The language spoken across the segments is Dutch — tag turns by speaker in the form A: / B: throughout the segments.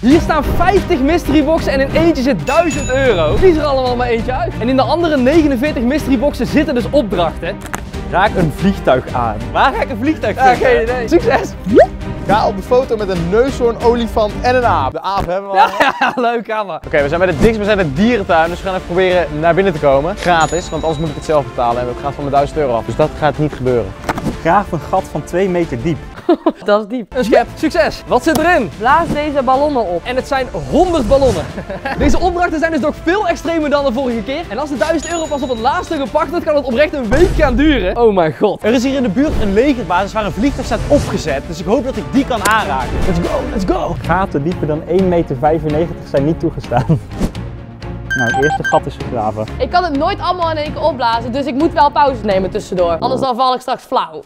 A: Hier staan 50 mystery boxen en in eentje zit 1000 euro. Kies er allemaal maar eentje uit. En in de andere 49 mystery boxen zitten dus opdrachten.
B: Raak een vliegtuig aan.
A: Waar ga ik een vliegtuig vliegen? Geen idee. Succes!
B: Ga op de foto met een neushoorn, olifant en een aap. De aap hebben we al.
A: Ja, leuk, ga maar.
B: Oké, we zijn bij de dichtstbijzijnde dierentuin, dus we gaan even proberen naar binnen te komen. Gratis, want anders moet ik het zelf betalen en het gaat van mijn 1000 euro af. Dus dat gaat niet gebeuren.
C: Graaf een gat van 2 meter diep.
D: Dat is diep.
A: Een schep, succes! Wat zit erin?
D: Blaas deze ballonnen op.
A: En het zijn 100 ballonnen. Deze opdrachten zijn dus nog veel extremer dan de vorige keer. En als de 1000 euro pas op het laatste gepakt wordt, kan het oprecht een week gaan duren. Oh mijn god.
C: Er is hier in de buurt een legerbasis waar een vliegtuig staat opgezet. Dus ik hoop dat ik die kan aanraken. Let's go, let's go! Gaten dieper dan 1,95 meter zijn niet toegestaan. Nou, het eerste gat is gegraven.
D: Ik kan het nooit allemaal in één keer opblazen, dus ik moet wel pauze nemen tussendoor. Anders dan val ik straks flauw.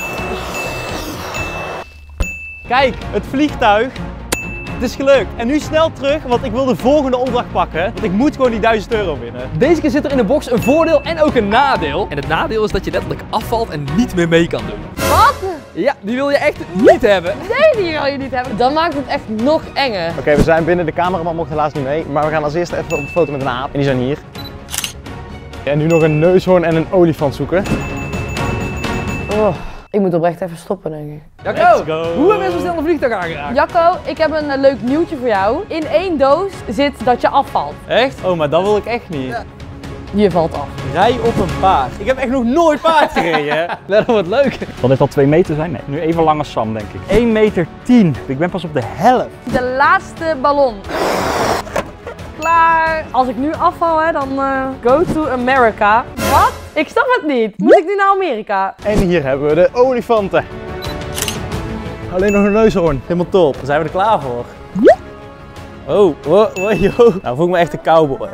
C: Kijk, het vliegtuig. Het is gelukt. En nu snel terug, want ik wil de volgende opdracht pakken. Want ik moet gewoon die 1000 euro winnen.
A: Deze keer zit er in de box een voordeel en ook een nadeel. En het nadeel is dat je letterlijk afvalt en niet meer mee kan doen.
D: Wat?
A: Ja, die wil je echt niet hebben.
D: Nee, die wil je niet hebben. Dan maakt het echt nog enger.
B: Oké, we zijn binnen. De cameraman mocht helaas niet mee. Maar we gaan als eerste even op de foto met een aap. En die zijn hier. En nu nog een neushoorn en een olifant zoeken.
D: Oh, ik moet oprecht even stoppen, denk ik.
A: Jacco, hoe heb je zo snel een vliegtuig aangeraakt?
D: Jacco, ik heb een leuk nieuwtje voor jou. In 1 doos zit dat je afvalt.
C: Echt? Oh, maar dat wil ik echt niet.
A: Ja.
D: Je valt af.
C: Rij op een paard. Ik heb echt nog nooit paard gereden.
A: Dat wordt leuk.
C: Zal dit al 2 meter zijn? Nee. Nu even lang als Sam, denk ik. 1,10 meter. Ik ben pas op de helft.
D: De laatste ballon. Klaar. Als ik nu afval, hè, dan go to America. Wat? Ik snap het niet. Moet ik nu naar Amerika?
B: En hier hebben we de olifanten. Alleen nog een neushoorn. Helemaal top.
C: Dan zijn we er klaar voor. Oh, yo. Nou voel ik me echt een cowboy.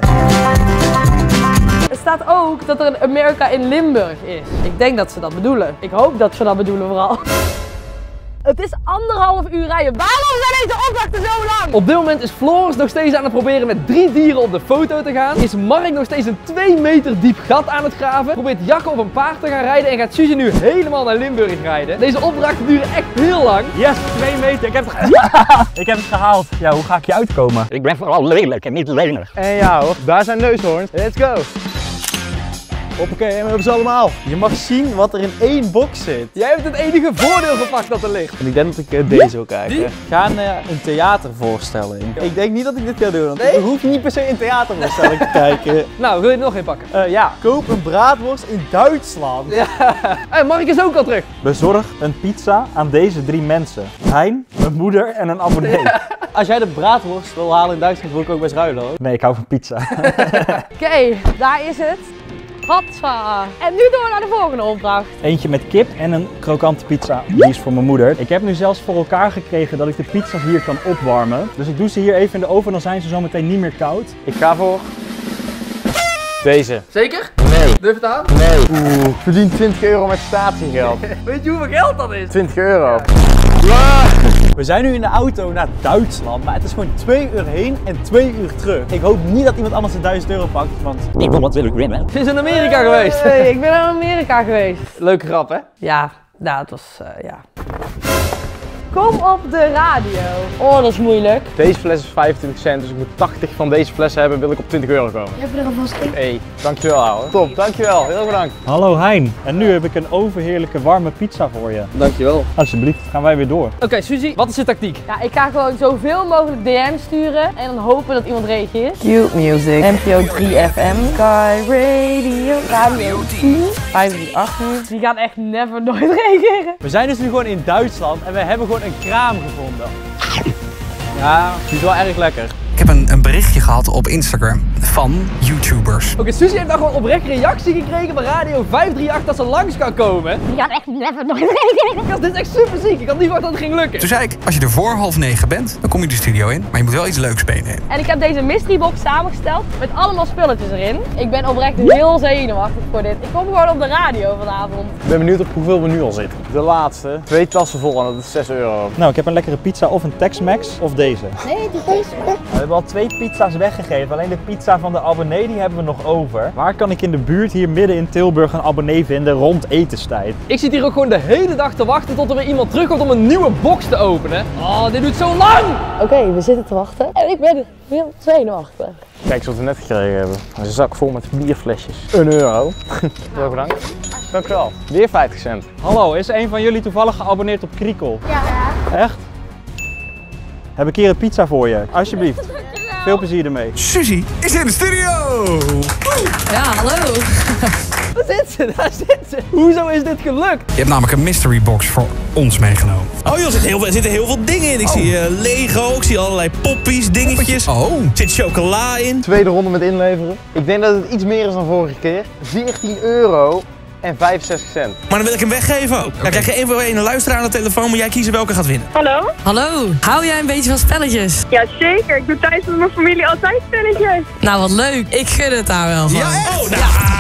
D: Er staat ook dat er een Amerika in Limburg is. Ik denk dat ze dat bedoelen. Ik hoop dat ze dat bedoelen vooral. Het is 1,5 uur rijden. Waarom zijn deze opdrachten zo lang?
A: Op dit moment is Floris nog steeds aan het proberen met 3 dieren op de foto te gaan. Is Mark nog steeds een 2 meter diep gat aan het graven. Probeert Jacco op een paard te gaan rijden en gaat Suzy nu helemaal naar Limburg rijden. Deze opdrachten duren echt heel lang.
C: Yes, 2 meter. Ik heb het gehaald. Ja, hoe ga ik je uitkomen?
E: Ik ben vooral lelijk en niet lenig.
B: En ja hoor, daar zijn neushoorns. Let's go. Hoppakee, en we hebben ze allemaal.
C: Je mag zien wat er in 1 box zit.
A: Jij hebt het enige voordeel gepakt dat er ligt.
C: En ik denk dat ik deze wil kijken.
A: Die?
C: Ga naar een theatervoorstelling. Ik denk niet dat ik dit ga doen, want ik hoef niet per se een theatervoorstelling te kijken.
A: Nou, wil je er nog een pakken?
C: Ja, koop een braadworst in Duitsland.
A: Ja. Hey, Mark is ook al terug.
C: Bezorg een pizza aan deze 3 mensen. Hein, mijn moeder en een abonnee. Ja. Als jij de braadworst wil halen in Duitsland, wil ik ook best ruilen hoor. Nee, ik hou van pizza.
D: Oké, daar is het. Hatsa. En nu door naar de volgende opdracht.
C: Eentje met kip en een krokante pizza. Die is voor mijn moeder. Ik heb nu zelfs voor elkaar gekregen dat ik de pizza's hier kan opwarmen. Dus ik doe ze hier even in de oven, dan zijn ze zo meteen niet meer koud.
B: Ik ga voor deze.
A: Zeker?
B: Nee.
A: Durf je het aan?
B: Nee. Oeh, ik verdien 20 euro met statiegeld.
A: Weet je hoeveel geld dat is?
B: 20 euro.
C: We zijn nu in de auto naar Duitsland, maar het is gewoon 2 uur heen en 2 uur terug. Ik hoop niet dat iemand anders de 1000 euro pakt, want
E: Ik wil wat wil ik winnen.
A: Ze is in Amerika geweest.
D: Hey, ik ben naar Amerika geweest.
A: Leuke grap, hè?
D: Ja, nou, het was, ja. Kom op de radio. Oh, dat is moeilijk.
B: Deze fles is 25 cent, dus ik moet 80 van deze flessen hebben, wil ik op 20 euro komen.
D: Je hebt er alvast één.
B: Hey, dankjewel ouwe. Top, dankjewel. Heel bedankt.
C: hallo Hein. En nu heb ik een overheerlijke warme pizza voor je.
A: Dankjewel.
C: Alsjeblieft, gaan wij weer door.
A: Oké, Suzy, wat is de tactiek?
D: Ja, ik ga gewoon zoveel mogelijk DM sturen en dan hopen dat iemand reageert. Cute Music, NPO 3 FM, Sky Radio, Radio 10, 538. Die gaan echt never nooit reageren.
C: We zijn dus nu gewoon in Duitsland en we hebben gewoon een kraam gevonden. Ja, die is wel erg lekker.
F: Ik heb een berichtje gehad op Instagram van YouTubers.
A: Oké, Suzy heeft dan gewoon oprecht reactie gekregen van Radio 538 dat ze langs kan komen.
G: Die gaan echt never nooit reageren.
A: Gast, dit is echt super ziek. Ik had niet verwacht dat het ging lukken.
F: Toen zei ik, als je er voor 8:30 bent, dan kom je de studio in. Maar je moet wel iets leuks meenemen.
D: En ik heb deze mystery box samengesteld met allemaal spulletjes erin. Ik ben oprecht heel zenuwachtig voor dit. Ik kom gewoon op de radio vanavond.
B: Ik ben benieuwd op hoeveel we nu al zitten. De laatste. 2 tassen vol en dat is 6 euro.
C: Nou, ik heb een lekkere pizza of een Tex-Mex of deze.
G: Nee, die deze.
C: We hebben al 2 pizza's weggegeven. Alleen de pizza pizza van de abonnee, die hebben we nog over. Waar kan ik in de buurt hier midden in Tilburg een abonnee vinden rond etenstijd?
A: Ik zit hier ook gewoon de hele dag te wachten tot er weer iemand terugkomt om een nieuwe box te openen. Oh, dit duurt zo lang!
D: Oké, we zitten te wachten. En ik ben heel zenuwachtig.
B: Kijk eens wat we net gekregen hebben. Een zak vol met bierflesjes. €1. Heel bedankt. Dankjewel. Weer 50 cent.
C: Hallo, is een van jullie toevallig geabonneerd op Kriekel? Ja. Echt? Heb ik hier een pizza voor je, alsjeblieft. Veel plezier ermee.
F: Suzy is in de studio!
D: Ja, hallo.
A: Daar zit ze, daar zit ze. Hoezo is dit gelukt?
F: Je hebt namelijk een mystery box voor ons meegenomen.
H: Oh joh, er zitten heel veel dingen in. Ik zie Lego, ik zie allerlei poppies, dingetjes.
F: Oh.
H: Er zit chocola in.
B: Tweede ronde met inleveren. Ik denk dat het iets meer is dan vorige keer. €14 en 65 cent.
H: Maar dan wil ik hem weggeven ook. Dan krijg je één voor één een luisteraar aan de telefoon, moet jij kiezen welke gaat winnen.
I: Hallo?
J: Hallo, hou jij een beetje van spelletjes?
I: Ja, zeker. Ik doe thuis met mijn familie altijd spelletjes.
J: Nou, wat leuk. Ik gun het daar wel van.
H: Ja, echt? Oh, nou.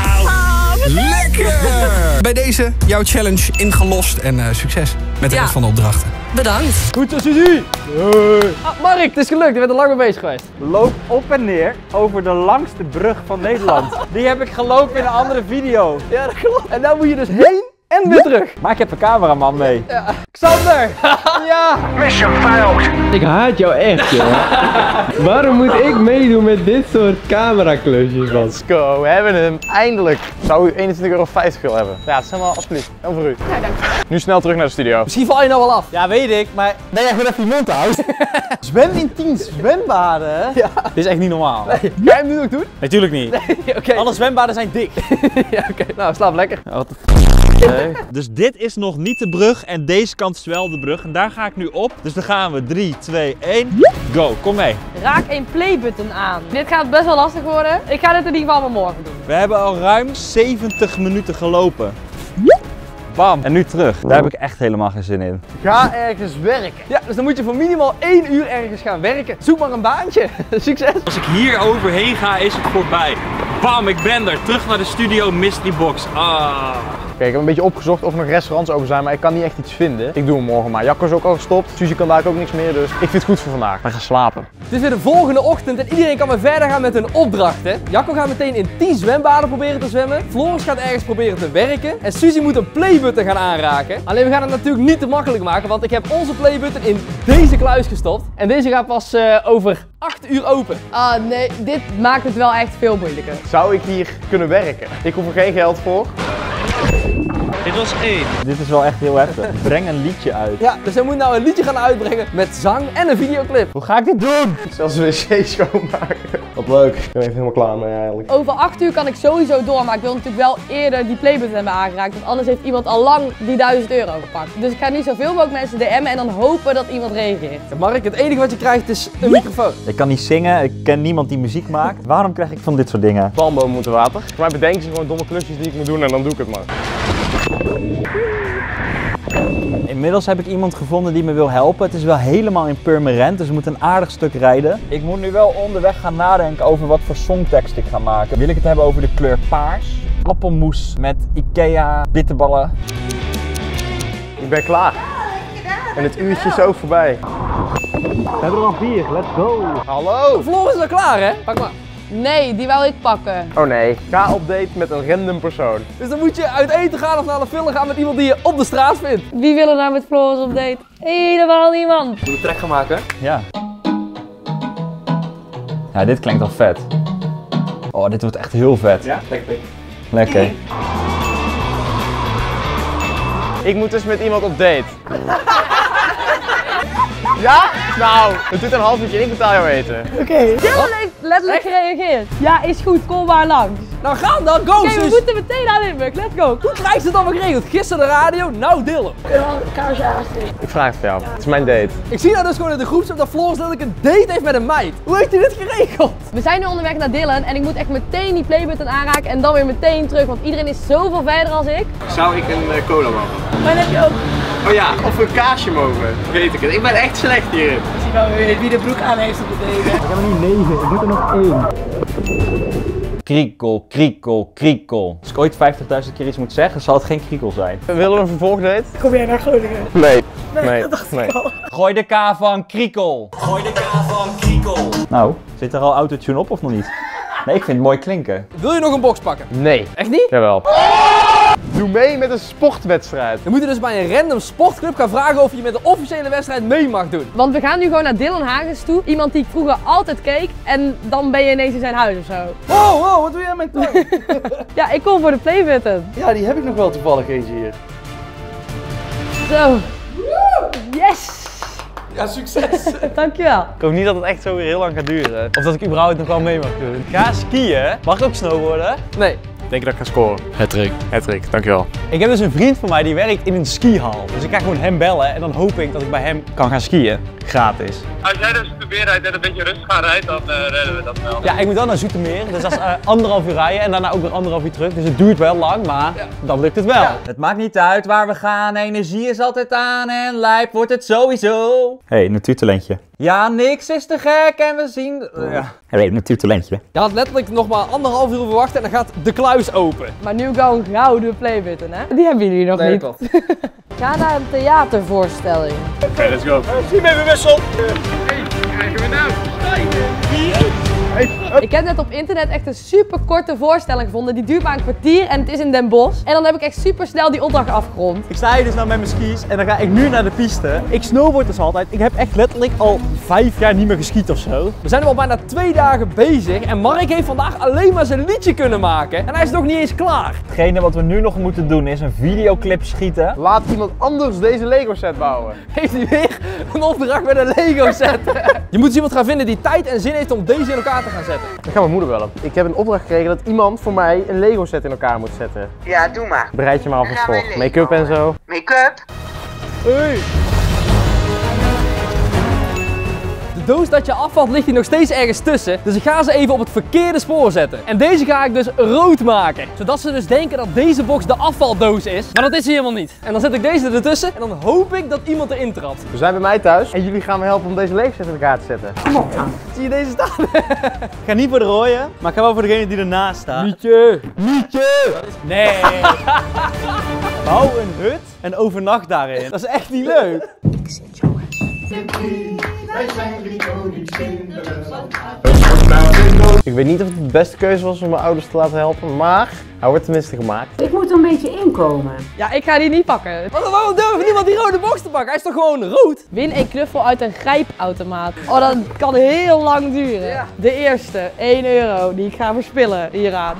F: Lekker! Bij deze jouw challenge ingelost en succes met de rest van de opdrachten.
J: Bedankt.
A: Goed zo, Suzy! Mark, het is gelukt. Je bent er lang mee bezig geweest.
C: Loop op en neer over de langste brug van Nederland. Die heb ik gelopen in een andere video.
A: Ja, dat klopt. En dan moet je dus heen en weer terug.
C: Maar ik heb een cameraman mee.
A: Ja. Xander! Ja!
K: Mission failed! Ik haat jou echt, joh. Waarom moet ik meedoen met dit soort cameraklusjes, man?
B: Let's go, we hebben hem. Eindelijk. Zou u €21,50 willen hebben? Ja, dat zijn wel alsjeblieft. En voor u.
I: Ja, dank je.
B: Nu snel terug naar de studio.
A: Misschien val je nou wel af.
C: Ja, weet ik, maar...
B: Nee, echt even je mond houdt.
C: Zwem in 10 zwembaden?
A: Ja.
C: Dit is echt niet normaal.
A: Nee. Ga je hem nu ook doen?
C: Natuurlijk niet.
A: Nee, oké.
C: Alle zwembaden zijn dik.
A: Ja, oké. Nou, slaap lekker.
C: Dus dit is nog niet de brug en deze kant is wel de brug. En daar ga ik nu op. Dus dan gaan we 3, 2, 1. Go, kom mee.
D: Raak een playbutton aan. Dit gaat best wel lastig worden. Ik ga dit in ieder geval maar morgen doen.
C: We hebben al ruim 70 minuten gelopen. Bam. En nu terug. Daar heb ik echt helemaal geen zin in.
B: Ga ergens werken.
A: Ja, dus dan moet je voor minimaal 1 uur ergens gaan werken. Zoek maar een baantje. Succes!
L: Als ik hier overheen ga, is het voorbij. Bam, ik ben er. Terug naar de studio Mystery Box.
B: Kijk, ik heb een beetje opgezocht of er nog restaurants open zijn, maar ik kan niet echt iets vinden. Ik doe hem morgen maar. Jacco is ook al gestopt. Suzy kan daar ook niks meer, dus ik vind het goed voor vandaag. We gaan slapen.
A: Het is weer de volgende ochtend en iedereen kan weer verder gaan met hun opdrachten. Jacco gaat meteen in 10 zwembaden proberen te zwemmen. Floris gaat ergens proberen te werken. En Suzy moet een playbutton gaan aanraken. Alleen we gaan het natuurlijk niet te makkelijk maken, want ik heb onze playbutton in deze kluis gestopt. En deze gaat pas over 8 uur open.
D: Ah nee, dit maakt het wel echt veel moeilijker.
B: Zou ik hier kunnen werken? Ik hoef er geen geld voor.
L: Dit was 1.
C: Dit is wel echt heel heftig. Breng een liedje uit.
A: Ja, dus hij moet nou een liedje gaan uitbrengen met zang en een videoclip.
C: Hoe ga ik dit doen?
B: Zelfs een wc schoonmaken. Wat leuk. Ik ben even helemaal klaar mee eigenlijk.
D: Over 8 uur kan ik sowieso door, maar ik wil natuurlijk wel eerder die playbutton hebben aangeraakt. Want anders heeft iemand al lang die €1000 gepakt. Dus ik ga nu zoveel mogelijk mensen DM'en en dan hopen dat iemand reageert.
A: Mark, het enige wat je krijgt is een microfoon.
C: Ik kan niet zingen, ik ken niemand die muziek maakt. Waarom krijg ik van dit soort dingen?
B: Palmboom moeten water. Voor mij bedenken ze gewoon domme klusjes die ik moet doen en dan doe ik het maar.
C: Inmiddels heb ik iemand gevonden die me wil helpen. Het is wel helemaal in Purmerend, dus we moeten een aardig stuk rijden. Ik moet nu wel onderweg gaan nadenken over wat voor songtekst ik ga maken. Wil ik het hebben over de kleur paars? Appelmoes met Ikea bitterballen.
B: Ik ben klaar. En het uurtje is ook voorbij.
C: We hebben er al 4, let's go!
B: Hallo!
A: Floris is al klaar, hè? Pak maar.
D: Nee, die wou ik pakken.
B: Oh nee. Ga op date met een random persoon.
A: Dus dan moet je uit eten gaan of naar de film gaan met iemand die je op de straat vindt.
D: Wie wil er nou met Floris op date? Helemaal niemand.
A: Moet je trek gaan maken?
C: Ja. Ja, dit klinkt al vet. Oh, dit wordt echt heel vet.
A: Ja, lekker.
C: Lekker.
B: Ik moet dus met iemand op date. Ja? Nou, het duurt een half uurtje en ik betaal jouw eten.
D: Oké. Dylan heeft letterlijk gereageerd. Ja, is goed, kom maar langs.
A: Nou ga dan, go
D: Oké,
A: zus!
D: we moeten meteen aan Limburg, let's go.
A: Hoe krijg je het dan geregeld? Gisteren de radio, nou Dylan.
B: Ik vraag het voor jou. Het is mijn date.
A: Ik zie nou dus gewoon in de groepsapp dat Floris dat ik een date heeft met een meid. Hoe heeft hij dit geregeld?
D: We zijn nu onderweg naar Dylan en ik moet echt meteen die playbutton aanraken en dan weer meteen terug, want iedereen is zoveel verder als ik.
B: Zou ik een cola mogen?
D: Maar dat heb je ook.
B: Oh ja, of een kaasje mogen. Weet ik het. Ik ben echt slecht hierin.
D: Zie wel wie de broek aan heeft op de date.
C: Ik heb er nu 9, ik moet er nog 1. Kriekel, kriekel, kriekel. Als ik ooit 50.000 keer iets moet zeggen, zal het geen kriekel zijn.
B: Willen we een vervolgdate?
D: Kom jij naar Groningen?
B: Nee.
C: Gooi de K van kriekel.
H: Gooi de K van Kriekel.
C: Nou, zit er al autotune op of nog niet? Nee, ik vind het mooi klinken.
A: Wil je nog een box pakken?
B: Nee.
A: Echt niet?
B: Jawel. Doe mee met een sportwedstrijd.
A: Dan moet je dus bij een random sportclub gaan vragen of je met een officiële wedstrijd mee mag doen.
D: Want we gaan nu gewoon naar Dylan Hagens toe. Iemand die ik vroeger altijd keek. En dan ben je ineens in zijn huis of zo.
M: Wow, wat doe jij met mijn tong?
D: Ja, ik kom voor de playbutton.
M: Ja, die heb ik nog wel toevallig eentje hier.
D: Zo. Yes!
M: Ja, succes!
D: Dankjewel.
C: Ik hoop niet dat het echt zo weer heel lang gaat duren. Of dat ik überhaupt nog wel mee mag doen. Ga skiën. Mag ik ook snowboarden?
A: Nee.
B: Denk dat ik ga scoren. Hattrick, dankjewel.
C: Ik heb dus een vriend van mij die werkt in een skihal. Dus ik ga gewoon hem bellen en dan hoop ik dat ik bij hem kan gaan skiën. Gratis.
N: Als jij dus probeert uit en een beetje rustig gaat rijden, dan redden we dat wel.
C: Ja, ik moet dan naar Zoetermeer. Dus dat is 1,5 uur rijden en daarna ook weer 1,5 uur terug. Dus het duurt wel lang, maar dan lukt het wel. Ja. Het maakt niet uit waar we gaan. Energie is altijd aan en lijp wordt het sowieso. Hey, natuurtalentje. Ja, niks is te gek en we zien... ja.
E: Hey, natuurtalentje.
A: Je had letterlijk nog maar 1,5 uur verwacht en dan gaat de kluis open.
D: Maar nu gewoon een gouden playbutton, hè? Die hebben jullie nog niet.
A: Klopt.
D: Ga naar een theatervoorstelling.
N: Oké, let's go.
C: Zie me even wissel.
N: Krijgen we nou?
D: Ik heb net op internet echt een super korte voorstelling gevonden. Die duurt maar een kwartier en het is in Den Bosch. En dan heb ik echt super snel die opdracht afgerond.
C: Ik sta hier dus nou met mijn skis en dan ga ik nu naar de piste. Ik snowboard dus altijd. Ik heb echt letterlijk al 5 jaar niet meer geskiet of zo.
A: We zijn nu al bijna 2 dagen bezig en Mark heeft vandaag alleen maar zijn liedje kunnen maken. En hij is nog niet eens klaar.
C: Hetgene wat we nu nog moeten doen is een videoclip schieten.
B: Laat iemand anders deze Lego set bouwen.
A: Heeft hij weer een opdracht met een Lego set. Je moet dus iemand gaan vinden die tijd en zin heeft om deze in elkaar te gaan zetten.
B: Ik ga mijn moeder bellen. Ik heb een opdracht gekregen dat iemand voor mij een Lego set in elkaar moet zetten.
O: Ja, doe maar.
B: Bereid je maar alvast voor. Make-up en zo.
O: Make-up?
A: Hey. De doos dat je afvalt ligt hier nog steeds ergens tussen. Dus ik ga ze even op het verkeerde spoor zetten. En deze ga ik dus rood maken. Zodat ze dus denken dat deze box de afvaldoos is. Maar dat is hij helemaal niet. En dan zet ik deze ertussen en dan hoop ik dat iemand erin trapt.
B: We zijn bij mij thuis en jullie gaan me helpen om deze Lego set in elkaar te zetten.
A: Kom op dan. Zie je deze staan?
C: Ik ga niet voor de rode, maar ik ga wel voor degene die ernaast staat.
A: Mietje!
C: Mietje! Nee! Bouw een hut en overnacht daarin. Dat is echt niet leuk.
B: Ik weet niet of het de beste keuze was om mijn ouders te laten helpen, maar hij wordt tenminste gemaakt.
O: Ik moet er een beetje inkomen.
D: Ja, ik ga die niet pakken.
A: Waarom durft niemand die rode box te pakken? Hij is toch gewoon rood?
D: Win een knuffel uit een grijpautomaat. Oh, dat kan heel lang duren. Ja. De eerste, 1 euro die ik ga verspillen hieraan.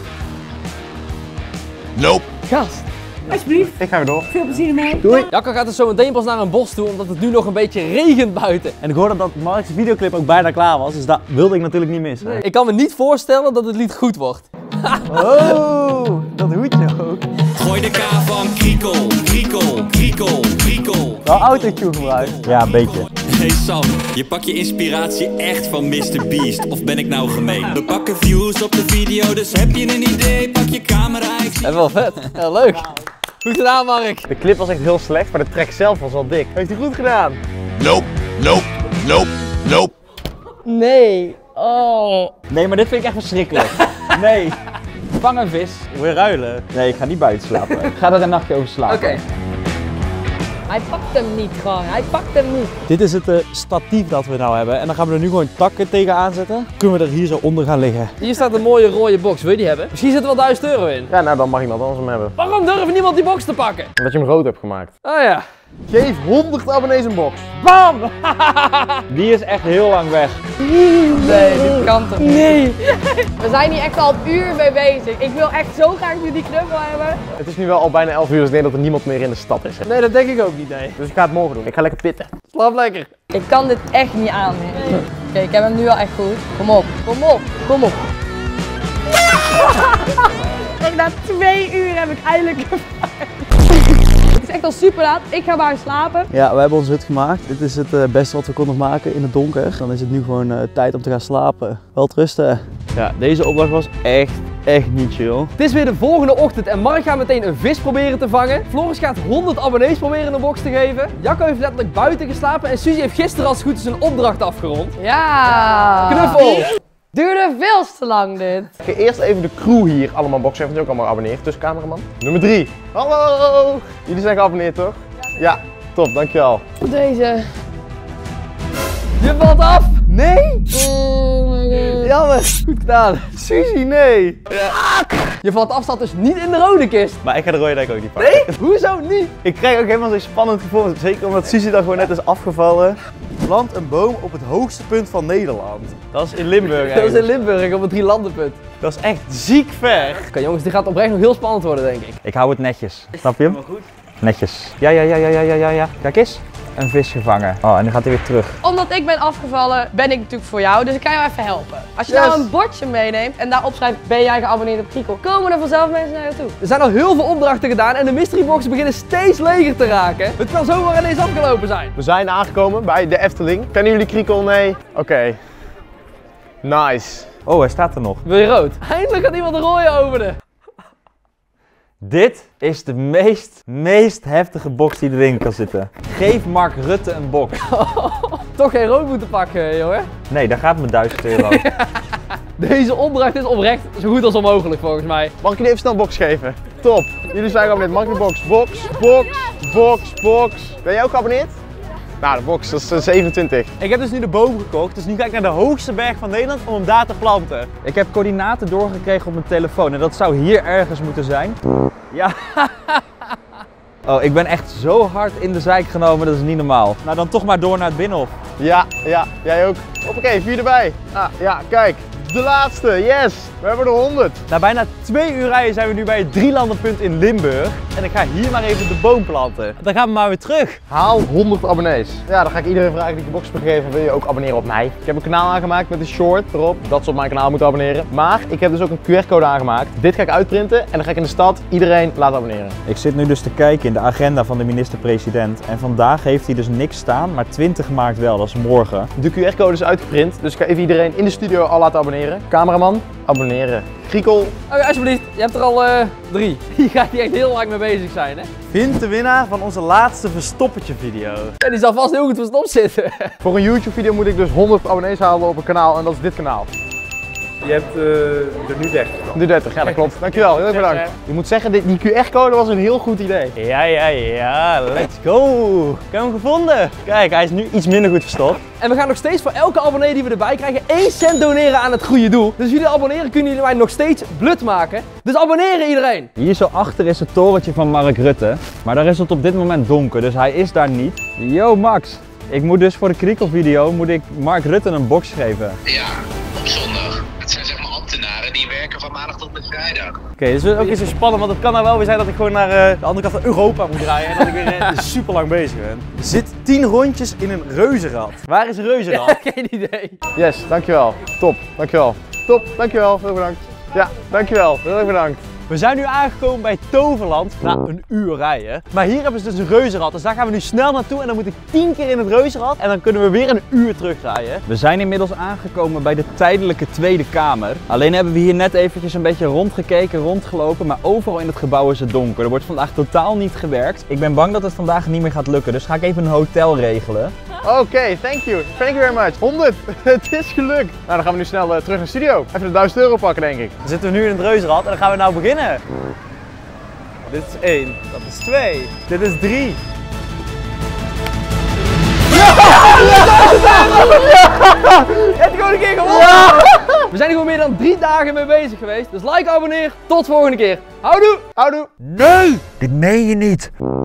H: Nope.
D: Gast.
O: Alsjeblieft.
B: Ik ga weer door.
O: Veel plezier ermee.
B: Doei.
A: Jacco gaat dus zo meteen pas naar een bos toe, omdat het nu nog een beetje regent buiten.
C: En ik hoorde dat Mark's videoclip ook bijna klaar was, dus dat wilde ik natuurlijk niet missen.
A: Nee. Ik kan me niet voorstellen dat het lied goed wordt.
C: Oh, dat hoedje ook.
H: Gooi de K van Kriekel, Kriekel, Kriekel, Kriekel.
C: Wel autotune gebruikt. Ja, een beetje.
H: Hey Sam, je pakt je inspiratie echt van Mr. Beast, of ben ik nou gemeen? We pakken views op de video, dus heb je een idee, pak je camera.
A: Dat is wel vet. Ja, leuk. Goed gedaan, Mark.
B: De clip was echt heel slecht, maar de track zelf was al dik. Heeft hij goed gedaan?
H: Nope, nope, nope, nope.
D: Nee. Oh.
C: Nee, maar dit vind ik echt verschrikkelijk. Nee. Vang een vis. Ik wil ruilen. Nee, ik ga niet buiten slapen. Ik ga er een nachtje over slapen.
A: Oké.
D: Hij pakt hem niet gewoon, hij pakt hem niet.
C: Dit is het statief dat we nou hebben en dan gaan we er nu gewoon takken tegenaan zetten. Kunnen we er hier zo onder gaan liggen.
A: Hier staat een mooie rode box, wil je die hebben? Misschien zit er wel 1000 euro in.
B: Ja, nou dan mag iemand anders hem hebben.
A: Waarom durft niemand die box te pakken?
B: Omdat je hem rood hebt gemaakt.
A: Oh ja.
B: Geef 100 abonnees een box.
C: Bam! Die is echt heel lang weg.
D: Nee, dit kan toch niet? Nee. We zijn hier echt al een uur mee bezig. Ik wil echt zo graag nu die knuffel hebben.
B: Het is nu wel al bijna 11 uur, dus ik denk dat er niemand meer in de stad is.
A: Nee, dat denk ik ook niet, nee.
B: Dus ik ga het morgen doen. Ik ga lekker pitten.
A: Slaap lekker.
D: Ik kan dit echt niet aan. Oké, ik heb hem nu al echt goed. Kom op, kom op, kom op. En na 2 uur heb ik eindelijk een Het is echt al super laat. Ik ga maar slapen.
C: Ja, we hebben onze hut gemaakt. Dit is het beste wat we konden maken in het donker. Dan is het nu gewoon tijd om te gaan slapen. Welterusten. Ja, deze opdracht was echt niet chill.
A: Het is weer de volgende ochtend en Mark gaat meteen een vis proberen te vangen. Floris gaat 100 abonnees proberen een box te geven. Jacco heeft letterlijk buiten geslapen en Suzy heeft gisteren als het goed is een opdracht afgerond.
D: Ja.
A: Knuffel.
D: Duurde veel te lang dit.
B: Ik ga eerst even de crew hier allemaal boxen, want die ook allemaal geabonneerd. Dus cameraman. Nummer 3. Hallo! Jullie zijn geabonneerd toch? Ja, top, dankjewel.
D: Deze.
A: Je valt af!
C: Nee!
D: Oh my god.
A: Jammer. Goed Goed gedaan.
B: Suzy, nee.
A: Je valt afstand dus niet in de rode kist.
C: Maar ik ga de rode denk ik ook niet pakken.
A: Nee? Hoezo niet?
C: Ik krijg ook helemaal zo'n spannend gevoel, zeker omdat Suzy dan gewoon net is afgevallen.
B: Plant een boom op het hoogste punt van Nederland.
C: Dat is in Limburg.
A: Dat is in Limburg op het drielandenpunt.
C: Dat is echt ziek ver.
A: Oké, jongens, dit gaat oprecht nog heel spannend worden, denk ik.
C: Ik hou het netjes. Snap je hem? Netjes. Ja. Kijk eens. Een vis gevangen. Oh, en nu gaat hij weer terug.
D: Omdat ik ben afgevallen, ben ik natuurlijk voor jou, dus ik kan jou even helpen. Als je nou een bordje meeneemt en daarop schrijft, ben jij geabonneerd op Kriekle, komen er vanzelf mensen naar je toe.
A: Er zijn al heel veel opdrachten gedaan en de mystery boxen beginnen steeds leger te raken. Het kan zomaar ineens afgelopen zijn.
B: We zijn aangekomen bij de Efteling. Kennen jullie Kriekle? Nee? Oké. Nice.
C: Oh, hij staat er nog.
A: Wil je rood? Eindelijk gaat iemand de rode openen.
C: Dit is de meest heftige box die erin kan zitten. Geef Mark Rutte een box.
A: Toch geen rood moeten pakken, jongen.
C: Nee, daar gaat mijn €1000.
A: Deze opdracht is oprecht zo goed als onmogelijk volgens mij.
B: Mag ik jullie even snel een box geven? Top. Jullie zijn geabonneerd. Mag ik de box? Box. Ben jij ook geabonneerd? Nou, de box, dat is 27. Ik heb dus nu de boom gekocht, dus nu ga ik naar de hoogste berg van Nederland om hem daar te planten.
C: Ik heb coördinaten doorgekregen op mijn telefoon en dat zou hier ergens moeten zijn. Ja. Oh, ik ben echt zo hard in de zijk genomen, dat is niet normaal. Nou, dan toch maar door naar het Binnenhof.
B: Ja, jij ook. Hoppakee, 4 erbij. Ah, ja, kijk. De laatste, yes! We hebben er 100.
C: Na bijna 2 uur rijden zijn we nu bij het drielandenpunt in Limburg. En ik ga hier maar even de boom planten. Dan gaan we maar weer terug.
B: Haal 100 abonnees. Ja, dan ga ik iedereen vragen die ik de box mag geven. Wil je ook abonneren op mij? Ik heb een kanaal aangemaakt met een short erop. Dat ze op mijn kanaal moeten abonneren. Maar ik heb dus ook een QR-code aangemaakt. Dit ga ik uitprinten en dan ga ik in de stad iedereen laten abonneren.
C: Ik zit nu dus te kijken in de agenda van de minister-president. En vandaag heeft hij dus niks staan, maar 20 maart wel, dat is morgen.
B: De QR-code is uitgeprint, dus ik ga even iedereen in de studio al laten abonneren. Cameraman, abonneren. Kriekle.
A: Oh, alsjeblieft, je hebt er al 3. Die gaat hier echt heel lang mee bezig zijn, hè?
C: Vind de winnaar van onze laatste verstoppertje video.
A: Ja, die zal vast heel goed verstopt zitten.
B: Voor een YouTube video moet ik dus 100 abonnees halen op een kanaal en dat is dit kanaal.
M: Je hebt er nu 30.
B: Nu 30, ja dat klopt. Dankjewel, heel erg bedankt. Je moet zeggen, die QR-code was een heel goed idee.
C: Ja, let's go. Ik heb hem gevonden. Kijk, hij is nu iets minder goed verstopt.
A: En we gaan nog steeds voor elke abonnee die we erbij krijgen 1 cent doneren aan het goede doel. Dus als jullie abonneren kunnen jullie mij nog steeds blut maken. Dus abonneren iedereen!
C: Hier zo achter is het torentje van Mark Rutte. Maar daar is het op dit moment donker, dus hij is daar niet. Yo Max, ik moet dus voor de Kriekle video Mark Rutte een box geven.
N: Ja, op zondag. Het zijn zeg maar ambtenaren die werken van maandag tot met vrijdag.
C: Oké, dus ook is zo spannend, want het kan nou wel weer zijn dat ik gewoon naar de andere kant van Europa moet rijden en dat ik weer super lang bezig ben. Er zit 10 rondjes in een reuzenrad. Waar is een reuzenrad?
A: Geen idee.
B: Yes, dankjewel. Top, dankjewel. Top, dankjewel. Heel bedankt. Ja, dankjewel. Heel erg bedankt.
C: We zijn nu aangekomen bij Toverland na een uur rijden. Maar hier hebben ze dus een reuzenrad, dus daar gaan we nu snel naartoe en dan moet ik 10 keer in het reuzenrad en dan kunnen we weer een uur terugrijden. We zijn inmiddels aangekomen bij de tijdelijke Tweede Kamer. Alleen hebben we hier net eventjes een beetje rondgekeken, rondgelopen, maar overal in het gebouw is het donker. Er wordt vandaag totaal niet gewerkt. Ik ben bang dat het vandaag niet meer gaat lukken, dus ga ik even een hotel regelen.
B: Oké, thank you very much. 100, het is gelukt. Nou, dan gaan we nu snel terug naar de studio. Even de €1000 pakken, denk ik.
C: Dan zitten we nu in het reuzenrad en dan gaan we nou beginnen. Dit is 1, dat is 2, dit is 3.
A: Je hebt gewoon een keer gewonnen! We zijn hier gewoon meer dan 3 dagen mee bezig geweest. Dus like, abonneer. Tot volgende keer. Houdoe!
B: Houdoe!
C: Nee! Dit meen je niet.